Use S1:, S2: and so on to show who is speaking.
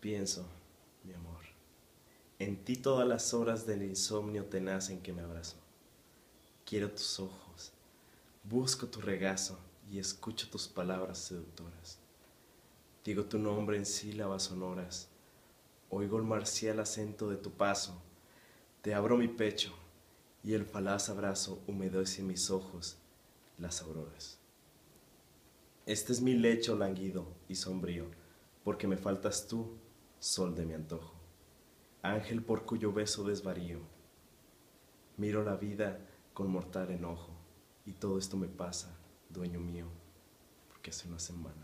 S1: Pienso, mi amor, en ti todas las horas del insomnio te nacen que me abrazo. Quiero tus ojos, busco tu regazo y escucho tus palabras seductoras. Digo tu nombre en sílabas sonoras, oigo el marcial acento de tu paso, te abro mi pecho y el falaz abrazo humedece mis ojos las auroras. Este es mi lecho languido y sombrío, porque me faltas tú, sol de mi antojo, ángel por cuyo beso desvarío. Miro la vida con mortal enojo, y todo esto me pasa, dueño mío, porque hace una semana